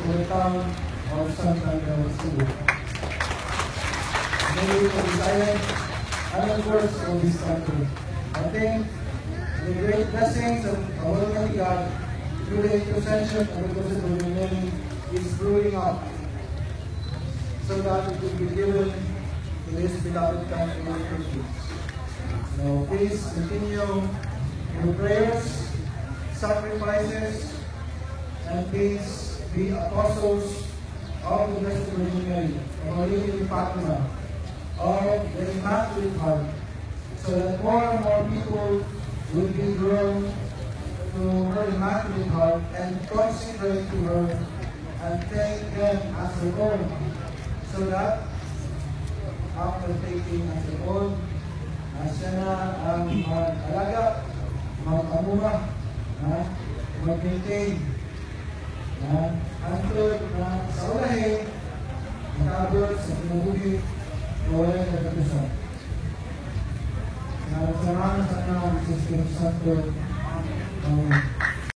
the town of Santa Cebu. Maybe for this island, and of course for this country. I think the great blessings of Almighty God through the intercession of the Blessed Virgin Mary is brewing up so that it will be given to this beloved country of Christians. So please continue your prayers, sacrifices, and please be apostles of the Blessed Virgin Mary, of Our Lady of Fatima, of the Immaculate Heart, so that more and more people will be drawn to her Immaculate Heart and consecrate to her and take them as their own, so that after taking as their own, siya na ang mag-alaga, mag-amuma, mag-maintain, until sa ulahin, makabot sa pinabuhi, wala na katusan. Salamat sa mga sa Espiritu Santo. Amen.